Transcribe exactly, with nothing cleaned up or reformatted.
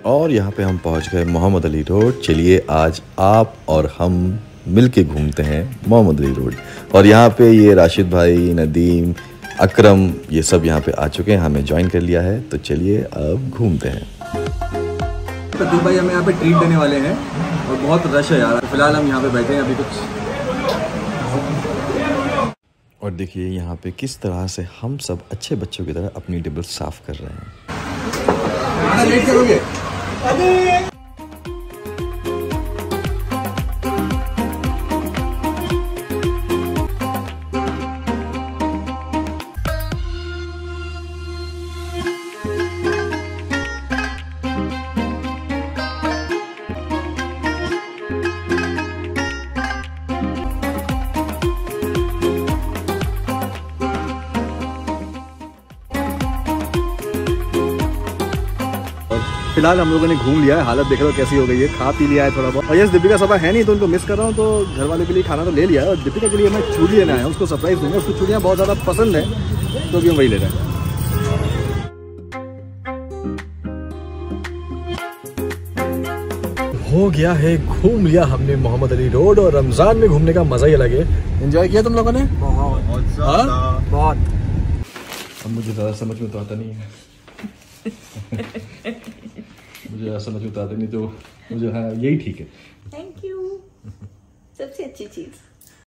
और यहाँ पे हम पहुँच गए मोहम्मद अली रोड। चलिए आज आप और हम मिल के घूमते हैं मोहम्मद अली रोड। और यहाँ पे ये राशिद भाई, नदीम, अकरम, ये सब यहाँ पे आ चुके हैं, हमें ज्वाइन कर लिया है। तो चलिए अब घूमते हैं। प्रदीप भाई हमें यहाँ पे ट्रीट देने वाले हैं और बहुत रश है यार। फिलहाल हम यहाँ पे बैठे हैं अभी कुछ। और देखिए यहाँ पे किस तरह से हम सब अच्छे बच्चों की तरह अपनी टेबल साफ कर रहे हैं। लेट करोगे? फिलहाल हम लोगों ने घूम लिया है, हालत देख लो कैसी हो गई है, खा पी लिया है थोड़ा बहुत। और यस दीपिका सभा है नहीं तो उनको मिस कर रहा हूँ, तो घर वालों के लिए खाना तो ले लिया है। और दीपिका के लिए मैं चूड़ी लेने आया हूँ, उसको सरप्राइज दूंगा। उसको चूड़ियाँ बहुत ज़्यादा पसंद है तो भी हम वही ले रहे हैं। हो गया है, घूम लिया हमने मोहम्मद अली रोड। और रमज़ान में घूमने का मज़ा ही अलग है। एंजॉय किया तुम लोगों ने? बहुत बहुत। अब मुझे ज़्यादा समझ में तो आता नहीं है मुझे समझ में तो आता नहीं, तो मुझे हाँ यही ठीक है। थैंक यू, सबसे अच्छी चीज़।